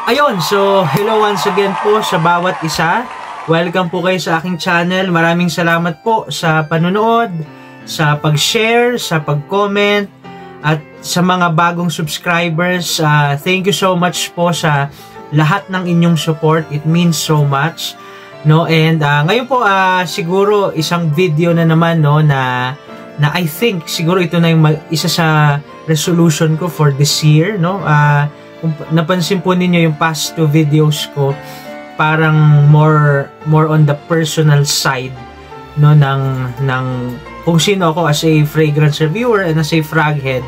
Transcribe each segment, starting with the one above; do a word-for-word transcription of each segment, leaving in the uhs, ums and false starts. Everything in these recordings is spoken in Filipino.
Ayun, so hello once again po sa bawat isa. Welcome po kayo sa aking channel. Maraming salamat po sa panonood, sa pag-share, sa pag-comment, at sa mga bagong subscribers. Uh, thank you so much po sa lahat ng inyong support. It means so much. No, and uh, ngayon po uh, siguro isang video na naman no na na I think siguro ito na yung isa sa resolution ko for this year, no. Uh, kung napansin po ninyo yung past two videos ko, parang more more on the personal side no ng ng kung sino ako as a fragrance reviewer and as a frag head.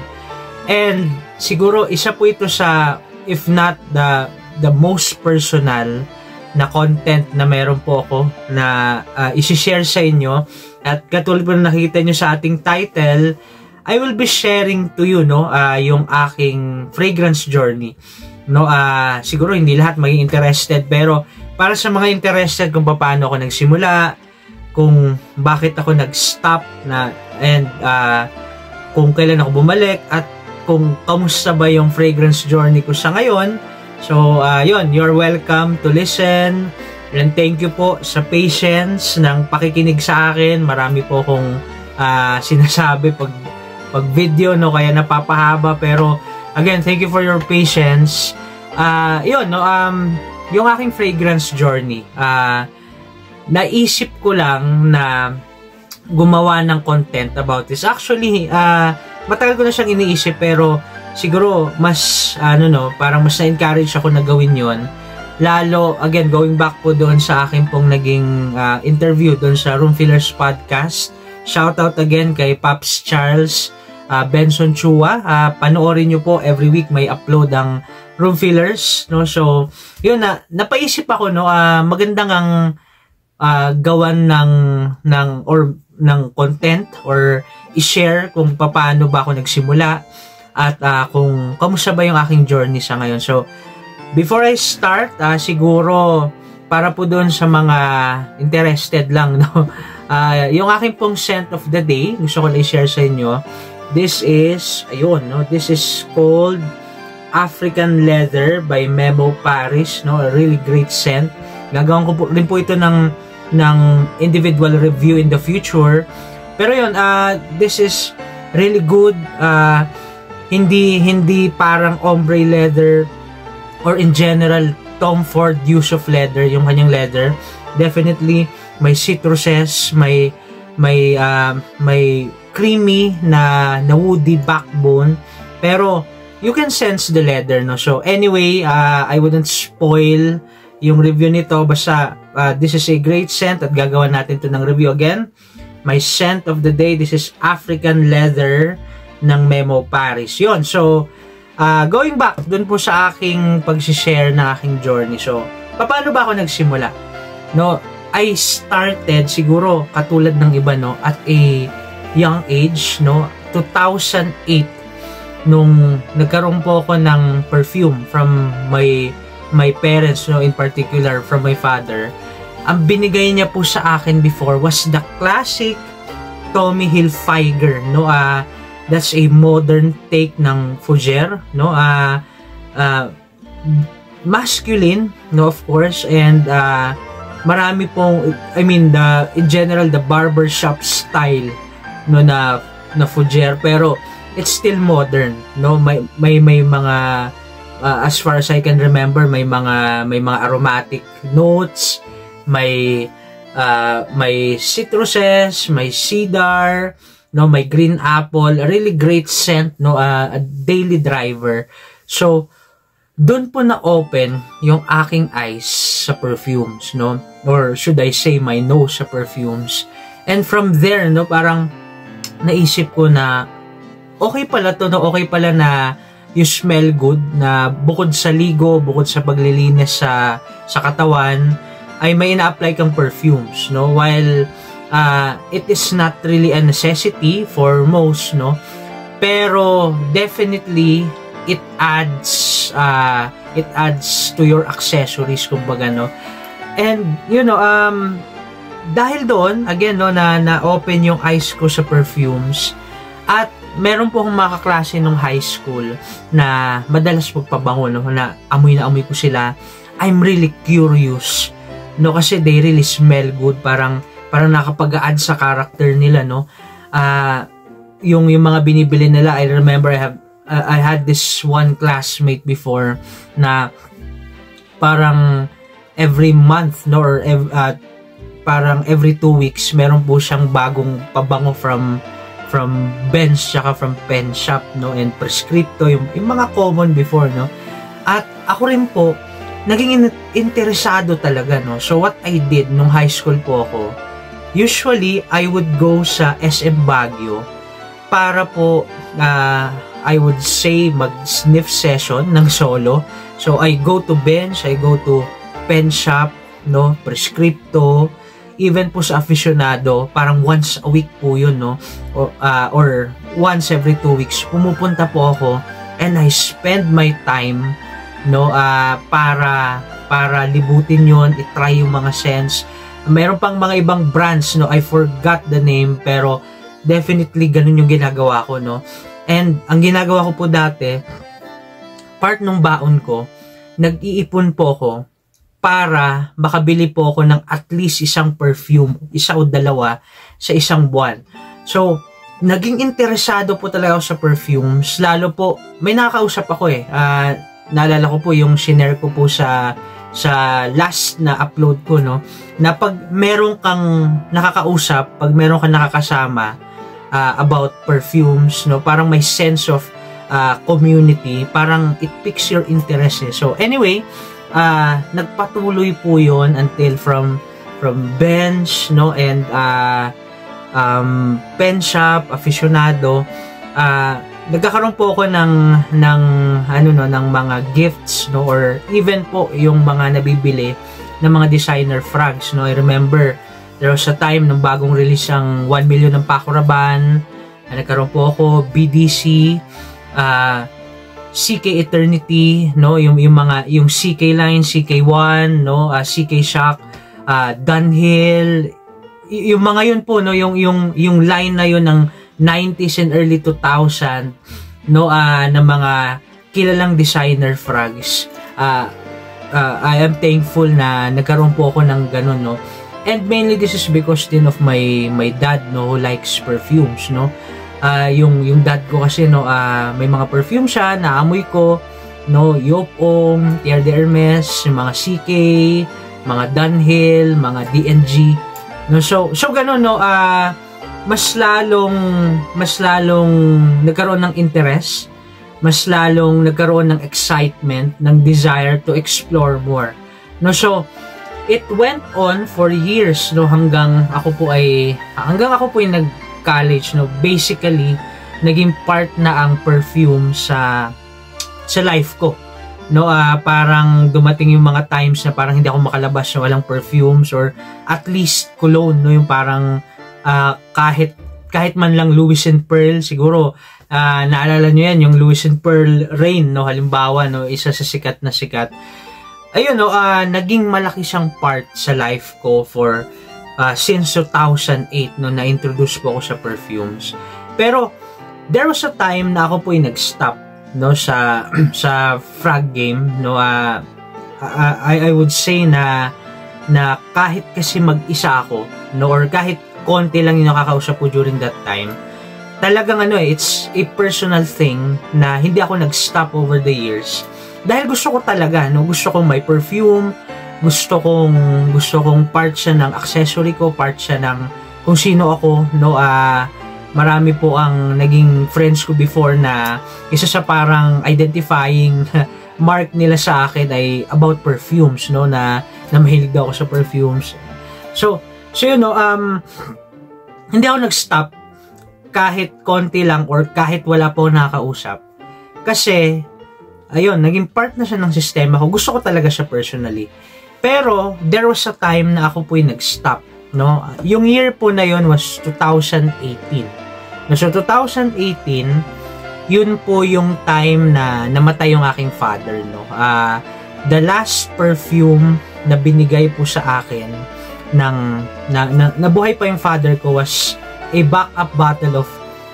And siguro isa po ito sa, if not the the most personal na content na meron po ako na uh, isi-share sa inyo. At katulad po na nakikita nyo sa ating title, I will be sharing to you no uh, yung aking fragrance journey. No, uh, siguro hindi lahat maging interested, pero para sa mga interested kung paano ako nagsimula, kung bakit ako nag-stop na, and uh, kung kailan ako bumalik, at kung kamusta ba yung fragrance journey ko sa ngayon. So, uh, yun, you're welcome to listen. And thank you po sa patience ng pakikinig sa akin. Marami po akong uh, sinasabi pag, pag video, no, kaya napapahaba. Pero, again, thank you for your patience. Uh, yun, no, um, yung aking fragrance journey, uh, naisip ko lang na gumawa ng content about this. Actually, uh, matagal ko na siyang iniisip, pero siguro mas ano no, parang mas na-encourage ako na gawin 'yon. Lalo again going back po doon sa akin pong naging uh, interview doon sa Room Fillers podcast. Shout out again kay Pops Charles uh, Benson Chua. Uh, panoorin niyo po, every week may upload ang Room Fillers, no. So, 'yun na napaisip ako no, uh, magandang ang uh, gawan ng ng or ng content or i-share kung paano ba ako nagsimula at uh, kung kamusta ba yung aking journey sa ngayon. So, before I start, uh, siguro para po doon sa mga interested lang, no, uh, yung aking pong scent of the day, gusto ko na i-share sa inyo. This is, ayun, no, this is called African Leather by Memo Paris, no, a really great scent. Gagawin ko po rin po ito ng ng individual review in the future. Pero yun, uh, this is really good. Uh, hindi hindi parang ombre leather or in general Tom Ford use of leather yung kanyang leather. Definitely may citruses, may may uh, may creamy na na woody backbone, pero you can sense the leather, no. So anyway, uh, I wouldn't spoil yung review nito, basta uh, this is a great scent at gagawa natin to ng review again. My scent of the day, this is African Leather ng Memo Paris. Yun, so uh, going back dun po sa aking pag-share ng aking journey. So, paano ba ako nagsimula? No, I started siguro katulad ng iba, no, at a young age, no, two thousand eight, nung nagkaroon po ako ng perfume from my my parents, no, in particular from my father. Ang binigay niya po sa akin before was the classic Tommy Hilfiger, no. Uh, that's a modern take ng Fougere, no. Uh, uh, masculine, no, of course, and uh, marami pong, I mean, the in general the barbershop style, no, na na Fougere, pero it's still modern, no. May may may mga uh, as far as I can remember, may mga may mga aromatic notes. May uh, may citruses, may cedar, no, may green apple, a really great scent, no, uh, a daily driver. So, doon po na-open yung aking eyes sa perfumes, no, or should I say my nose sa perfumes. And from there, no, parang naisip ko na okay pala to, no, okay pala na you smell good, na bukod sa ligo, bukod sa paglilinis sa sa katawan, ay may ina-apply kang perfumes, no, while uh, it is not really a necessity for most, no, pero definitely it adds uh, it adds to your accessories, kumbaga, no. And you know, um dahil doon again, no, na na-open yung eyes ko sa perfumes, at meron po akong mga kaklase nung high school na madalas magpabango, no, na amoy na amoy ko sila. I'm really curious, no, kasi they really smell good, parang parang nakapag-add sa character nila, no. Uh, yung yung mga binibili nila, I remember I have uh, I had this one classmate before na parang every month, no, or uh, parang every two weeks meron po siyang bagong pabango from from Bench tsaka from Pen Shop, no, and Prescripto, yung, yung mga common before, no. At ako rin po naging in interesado talaga, no. So what I did nung high school po ako, usually I would go sa S M Baguio para po uh, I would say mag-sniff session ng solo. So I go to Bench, I go to Pen Shop, no, Prescripto, even po sa Aficionado, parang once a week po yun, no, or, uh, or once every two weeks pumupunta po ako and I spend my time, no, uh, para para libutin yun, i-try yung mga scents. Meron pang mga ibang brands, no, I forgot the name, pero definitely ganun yung ginagawa ko, no. And ang ginagawa ko po dati, part ng baon ko, nag-iipon po ako para makabili po ako ng at least isang perfume, isa o dalawa sa isang buwan. So, naging interesado po talaga ako sa perfumes, lalo po, may nakakausap ako eh, uh, naalala ko po yung shinare ko po sa sa last na upload ko, no, na pag meron kang nakakausap, pag meron kang nakakasama uh, about perfumes, no, parang may sense of uh, community, parang it piques your interest eh. So anyway, uh, nagpatuloy po yon until from from Bench, no, and uh, um, Pen Shop, Aficionado, uh, nagkakaroon po ako ng ng ano no ng mga gifts, no, or even po yung mga nabibili ng mga designer frags, no. I remember there was a time nung bagong release ang one million ng Paco Rabanne, nagkaroon po ako B D C, uh, C K Eternity, no, yung yung mga yung C K line, C K one, no, uh, C K Shock, uh, Dunhill, y- yung mga yun po, no, yung yung yung line na yun ng nineties and early two thousand, no, uh, na mga kilalang designer frags. Uh, uh, I am thankful na nagkaroon po ako ng ganun, no. And mainly this is because din of my my dad, no, who likes perfumes, no. Uh, yung yung dad ko kasi, no, uh, may mga perfume siya na amoy ko, no, Yop Om, Pierre de Hermes, yung mga C K, mga Dunhill, mga D and G, no. So so ganun, no, uh, mas lalong mas lalong nagkaroon ng interest, mas lalong nagkaroon ng excitement, ng desire to explore more, no. So it went on for years, no, hanggang ako po ay hanggang ako po ay nag-college, no. Basically naging part na ang perfume sa sa life ko, no. Uh, parang dumating yung mga times na parang hindi ako makalabas na walang perfumes, or at least cologne, no, yung parang Uh, kahit kahit man lang Louis and Pearl, siguro uh, naalala nyo yan, yung Louis and Pearl Rain, no, halimbawa, no, isa sa sikat na sikat. Ayun, no, uh, naging malaki siyang part sa life ko for uh, since two thousand eight, no, na-introduce po ako sa perfumes. Pero there was a time na ako po ay nag-stop, no, sa sa frag game, no. uh, I, I would say na na kahit kasi mag-isa ako, no, or kahit konti lang yung nakakausap ko during that time, talagang ano eh, it's a personal thing na hindi ako nag-stop over the years. Dahil gusto ko talaga, no, gusto kong may perfume, gusto kong, gusto kong part siya ng accessory ko, part siya ng kung sino ako, no. Uh, marami po ang naging friends ko before na isa sa parang identifying mark nila sa akin ay about perfumes, no, na, na mahilig daw ako sa perfumes. So, So yun, no, um, hindi ako nag-stop kahit konti lang or kahit wala po nakakausap. Kasi, ayun, naging part na siya ng sistema ko. Gusto ko talaga siya personally. Pero, there was a time na ako po yung nag-stop, no. Yung year po na yun was two thousand eighteen. No, so, two thousand eighteen, yun po yung time na namatay yung aking father, no. Uh, the last perfume na binigay po sa akin ng na, na, nabuhay pa yung father ko was a backup bottle of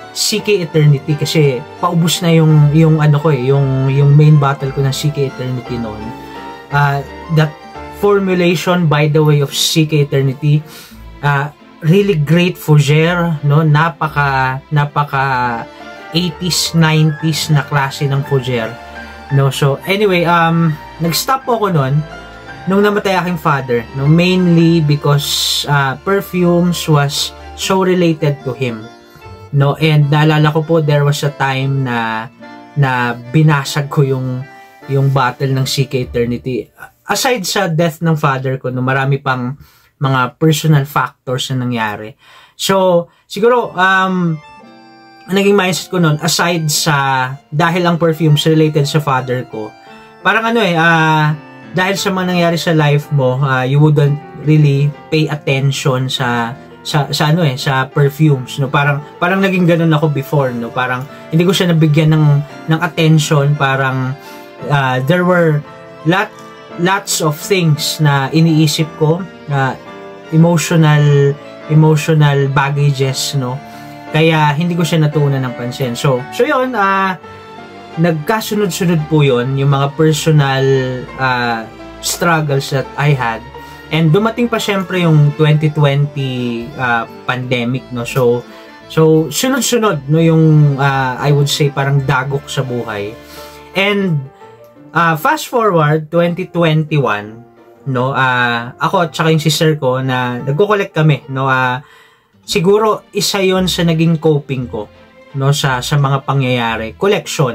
C K Eternity kasi paubos na yung yung ano ko eh, yung yung main battle ko ng C K Eternity noon. Uh, that formulation by the way of C K Eternity, uh, really great Fougere, no? Napaka napaka eighties nineties na klase ng Fougere, no? So anyway, um nag-stop po ako noon nung namatay aking father, no? Mainly because uh, perfumes was so related to him. No, and naalala ko po there was a time na na binasag ko yung yung battle ng C K Eternity. Aside sa death ng father ko, no, marami pang mga personal factors na nangyari. So, siguro um naging mindset ko noon, aside sa dahil ang perfumes related sa father ko, parang ano eh uh, dahil sa mga nangyari sa life mo, uh, you wouldn't really pay attention sa sa sa ano eh sa perfumes, no? Parang parang naging ganun ako before, no? Parang hindi ko siya nabigyan ng ng attention. Parang uh, there were lot lots of things na iniisip ko, uh, emotional emotional baggages, no? Kaya hindi ko siya natuunan ng pansin. So so yun, uh, nagkasunod-sunod po yun yung mga personal uh, struggles that I had. And dumating pa syempre yung twenty twenty uh, pandemic, no. So so sunod-sunod, no, yung uh, I would say parang dagok sa buhay. And uh, fast forward twenty twenty-one, no, uh, ako at saka yung sister ko na nagko-collect kami, no. Uh, siguro isa 'yon sa naging coping ko, no, sa sa mga pangyayari, collection.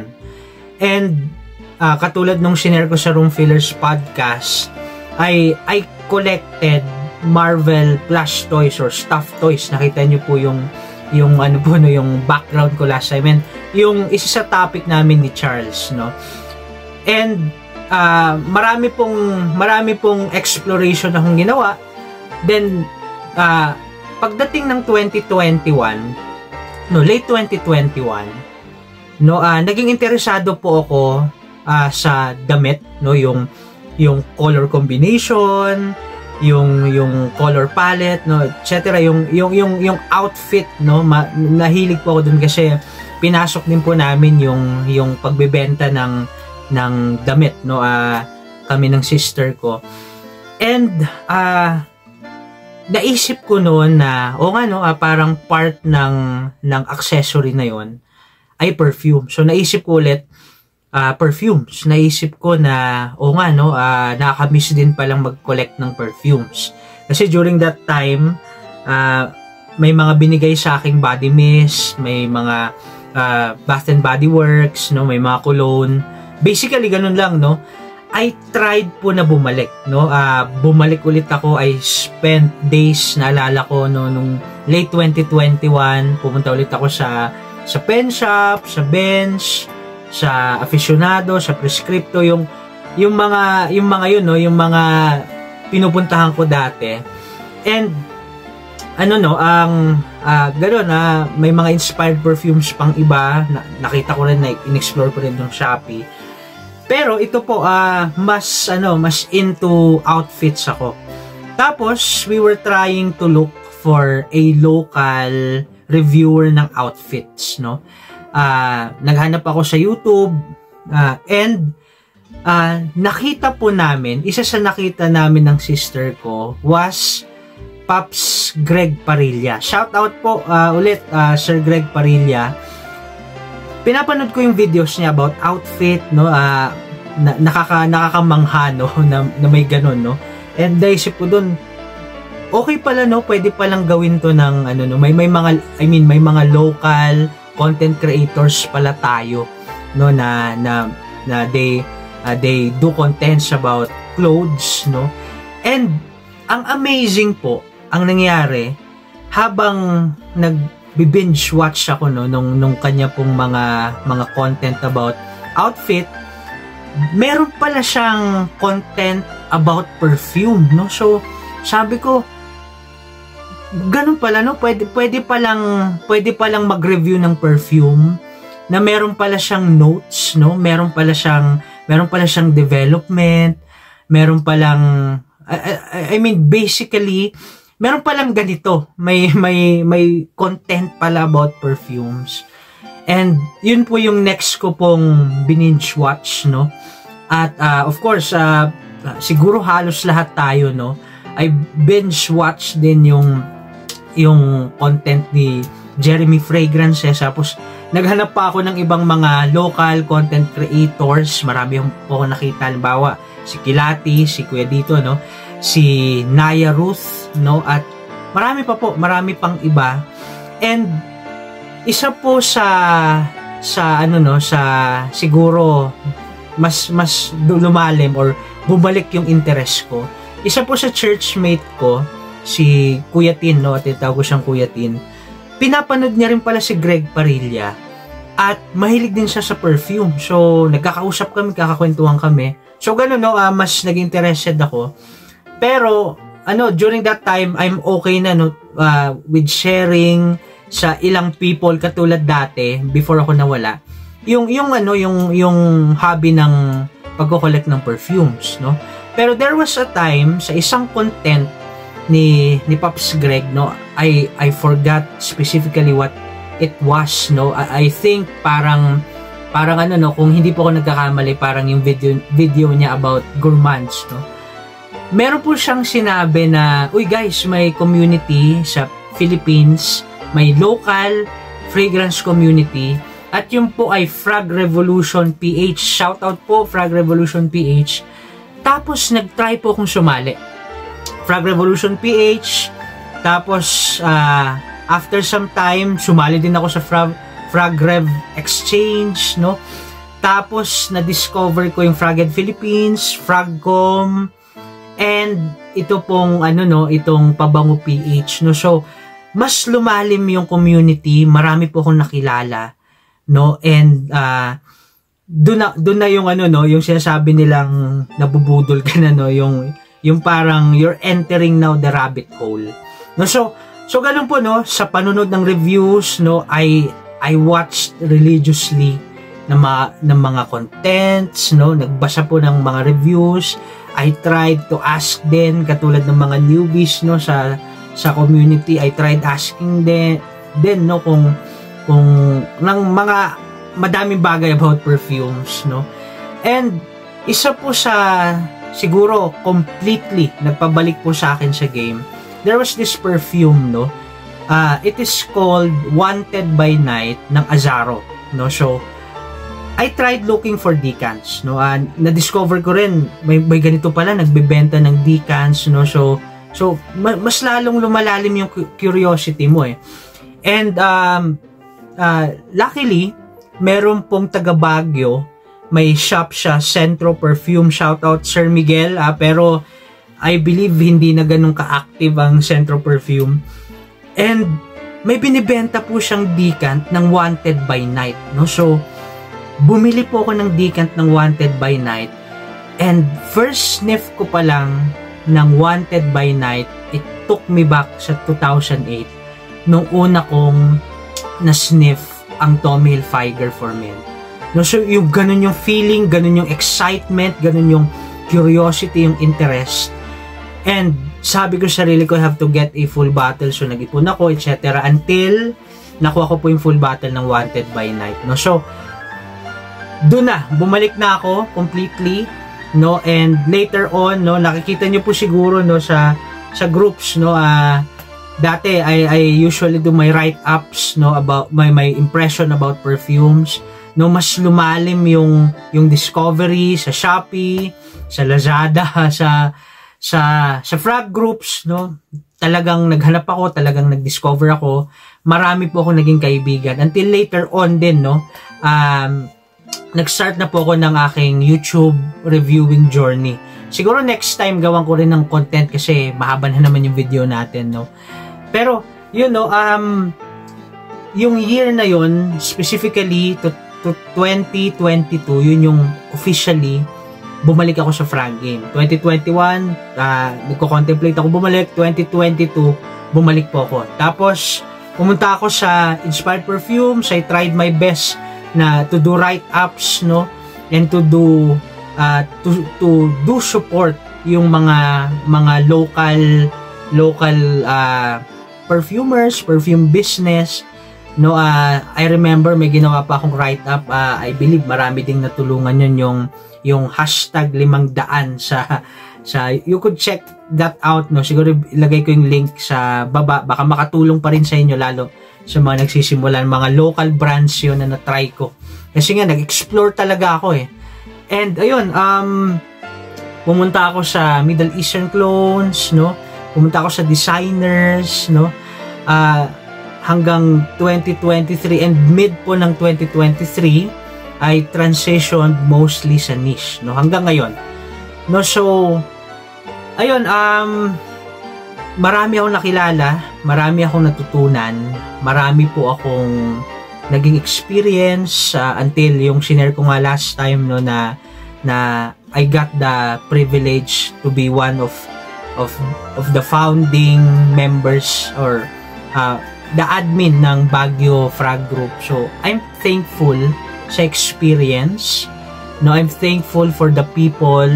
And uh, katulad nung share ko sa Room Fillers podcast, I I collected Marvel plush toys or stuffed toys. Nakita niyo po yung yung ano po, no, yung background ko last time, and yung isa sa topic namin ni Charles, no. And uh, marami pong marami pong exploration akong ginawa. Then uh, pagdating ng twenty twenty-one, no, late twenty twenty-one, no, uh, naging interesado po ako uh, sa damit, no, yung yung color combination, yung yung color palette, no, et cetera. Yung yung yung yung outfit, no, ma, nahilig po ako dun kasi pinasok din po namin yung yung pagbebenta ng ng damit, no, uh, kami ng sister ko. And uh, naisip ko noon na o nga, no, uh, parang part ng ng accessory na yon ay perfume. So naisip ko ulit Uh, perfumes. Naisip ko na, o nga, no, uh, nakakamiss din palang mag-collect ng perfumes. Kasi during that time, uh, may mga binigay sa aking body mist, may mga uh, Bath and Body Works, no, may mga cologne. Basically, ganun lang, no. I tried po na bumalik, no. Uh, bumalik ulit ako. I spent days, naalala ko, no, nung late twenty twenty-one, pumunta ulit ako sa sa pen shop, sa bench, sa aficionado, sa prescripto, yung yung mga yung mga yun, no, yung mga pinupuntahan ko dati. And ano, no, ang uh, gano'n, uh, may mga inspired perfumes pang iba na, nakita ko rin, na in-explore ko rin yung Shopee. Pero ito po, uh, mas ano, mas into outfits ako. Tapos we were trying to look for a local reviewer ng outfits, no. Uh, naghanap ako sa YouTube, uh, and uh, nakita po namin, isa sa nakita namin ng sister ko was Pops Greg Parilla. Shout out po uh, ulit, uh, Sir Greg Parilla. Pinapanood ko yung videos niya about outfit, no, uh, na, nakaka, nakakamangha, no, na, na may ganun, no. And naisip ko dun, okay pala, no, pwede palang gawin to ng ano, no, may may mga, I mean, may mga local content creators pala tayo, no, na na na they uh, they do contents about clothes, no. And ang amazing po ang nangyari habang nag-binge watch ako, no, nung nung kanya pong mga mga content about outfit, meron pala siyang content about perfume, no. So sabi ko, ganun pala, no, pwede pwede pa lang pwede pa lang mag-review ng perfume na meron pala siyang notes, no, meron pala siyang meron pala siyang development, meron pa lang I, I, I mean basically meron palang ganito. May, may, may content pala about perfumes. And yun po yung next ko pong binge watch, no? At uh, of course, uh, siguro halos lahat tayo, no? I binge watch din yung yung content ni Jeremy Fragrances. Tapos naghanap pa ako ng ibang mga local content creators. Marami po ako nakita. Halimbawa, si Kilati, si Kuya Dito, no? Si Naya Ruth, no? At marami pa po, marami pang iba. And isa po sa sa ano no, sa siguro mas mas lumalim or bumalik yung interest ko. Isa po sa churchmate ko, si Kuya Tin, no? At tawag ko siyang Kuya Tin. Pinapanood niya rin pala si Greg Parilla. At mahilig din siya sa perfume. So, nagkakausap kami, kakakwentuhan kami. So, ganun, no? Uh, mas naging interested ako. Pero, ano, during that time, I'm okay na, no? Uh, with sharing sa ilang people katulad dati, before ako nawala. Yung, yung, ano, yung, yung hobby ng pagko-collect ng perfumes, no? Pero there was a time, sa isang content ni, ni Pops Greg, no? I, I forgot specifically what it was, no? I, I think parang parang ano, no, kung hindi po ako nagkakamali, parang yung video video niya about gourmands, no? Meron po siyang sinabi na, uy guys, may community sa Philippines, may local fragrance community, at yun po ay Frag Revolution P H. Shoutout po, Frag Revolution P H. Tapos nag-try po akong sumali. Frag Revolution P H. Tapos uh, after some time, sumali din ako sa Frag, Frag Rev Exchange, no? Tapos na-discover ko yung Fragged Philippines, Fragcom, and ito pong ano, no, itong Pabango P H, no? So mas lumalim yung community, marami po akong nakilala, no? And uh, doon na doon na yung ano, no, yung sinasabi nilang nabubudol ka na, no, yung yung parang you're entering now the rabbit hole, no? So so ganun po, no, sa panunod ng reviews, no, I I watched religiously ng mga ng mga contents, no, nagbasa po ng mga reviews. I tried to ask din katulad ng mga newbies, no, sa sa community. I tried asking din, din no, kung kung ng mga madaming bagay about perfumes, no. And isa po sa siguro completely nagpabalik po sa akin sa game. There was this perfume, no. Uh, it is called Wanted by Night ng Azzaro, no. So I tried looking for decants, no. Uh, na-discover ko rin may, may ganito pala, nagbebenta ng decants, no. So So, mas lalong lumalalim yung curiosity mo, eh. And, um, uh, luckily, meron pong taga Baguio, may shop siya, Centro Perfume, shoutout Sir Miguel, ah, pero I believe hindi na ganun ka-active ang Centro Perfume. And, may binibenta po siyang decant ng Wanted by Night, no? So, bumili po ako ng decant ng Wanted by Night, and first sniff ko pa lang ng Wanted by Night, it took me back sa two thousand eight nung una kong na-sniff ang Tommy Hilfiger for Men. No, so yung ganun yung feeling, ganun yung excitement, ganun yung curiosity, yung interest. And sabi ko sa sarili ko, I have to get a full bottle. So nag-ipon ako, et cetera until nakuha ko po yung full bottle ng Wanted by Night. No, so doon na, bumalik na ako completely, no. And later on, no, nakikita niyo po siguro, no, sa sa groups, no, uh, dati I, I usually do my write-ups, no, about my my impression about perfumes, no. Mas lumalim yung yung discovery sa Shopee, sa Lazada, sa sa sa Frag groups, no. Talagang naghanap ako, talagang nag-discover ako. Marami po ako naging kaibigan until later on din, no. Um nag-start na po ako ng aking YouTube reviewing journey. Siguro next time gawan ko rin ng content kasi mahaba na naman yung video natin, no. Pero you know, um yung year na yun, specifically to, to twenty twenty-two, yun yung officially bumalik ako sa Frag game. twenty twenty-one, uh, nagko-contemplate ako bumalik. Twenty twenty-two, bumalik po ako. Tapos pumunta ako sa Inspired Perfumes. I tried my best na to do write-ups, no, and to do uh, to to do support yung mga mga local local uh, perfumers, perfume business. No, uh, I remember may ginawa pa akong write-up. Uh, I believe marami ding natulungan yun yung, yung hashtag limang daan sa, sa, you could check that out, no? Siguro ilagay ko yung link sa baba. Baka makatulong pa rin sa inyo, lalo sa mga nagsisimulan. Mga local brands yun na na-try ko. Kasi nga, nag-explore talaga ako eh. And, ayun, um, pumunta ako sa Middle Eastern clones, no? Pumunta ako sa designers, no? Uh, hanggang twenty twenty-three and mid po ng twenty twenty-three ay transitioned mostly sa niche, no? Hanggang ngayon. No, so ayun, um marami akong nakilala, marami akong natutunan, marami po akong naging experience uh, until yung sinare ko nga last time, no, na na I got the privilege to be one of of of the founding members or uh, the admin ng Baguio Frag Group. So I'm thankful sa experience, no, I'm thankful for the people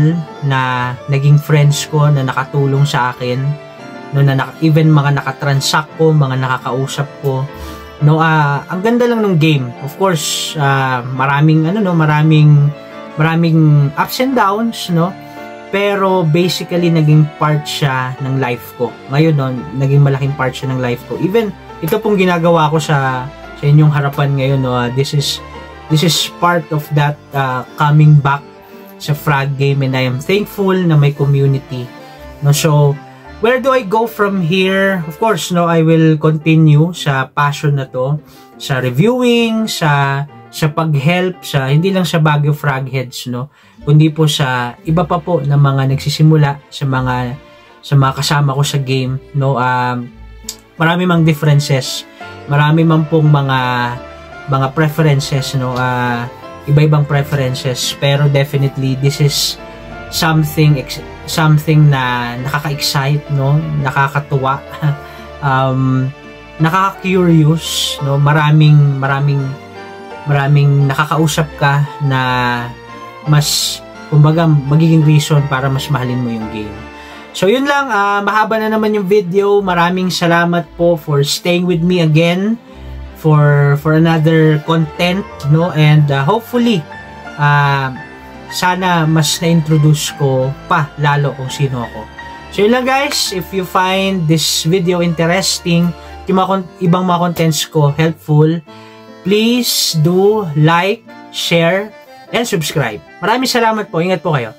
na naging friends ko, na nakatulong sa akin, no, na naka, even mga nakatransact ko, mga nakakausap ko, no. Uh, ang ganda lang ng game, of course. Uh, maraming ano, no, maraming maraming ups and downs, no, pero basically naging part siya ng life ko ngayon, no. Naging malaking part siya ng life ko. Even ito pong ginagawa ko sa sa inyong harapan ngayon, no, uh, this is this is part of that uh, coming back sa Frag game, and I am thankful na may community, no. So where do I go from here? Of course, no, I will continue sa passion na to, sa reviewing, sa sa pag-help, sa hindi lang sa Baguio Frag Heads, no, kundi po sa iba pa po na mga nagsisimula, sa mga sa mga kasama ko sa game, no. Um, marami mang differences, marami man pong mga mga preferences, no, uh, iba-ibang preferences, pero definitely this is something something na nakaka-excite, no, nakakatuwa, um, nakaka-curious, no, maraming maraming maraming nakakausap ka na mas, kumbaga, magiging reason para mas mahalin mo yung game. So yun lang, uh, mahaba na naman yung video. Maraming salamat po for staying with me again for for another content, no, and uh, hopefully uh, sana mas na-introduce ko pa lalo kung sino ako. So yun lang guys, if you find this video interesting, yung mga, ibang mga contents ko helpful, please do like, share, and subscribe. Maraming salamat po. Ingat po kayo.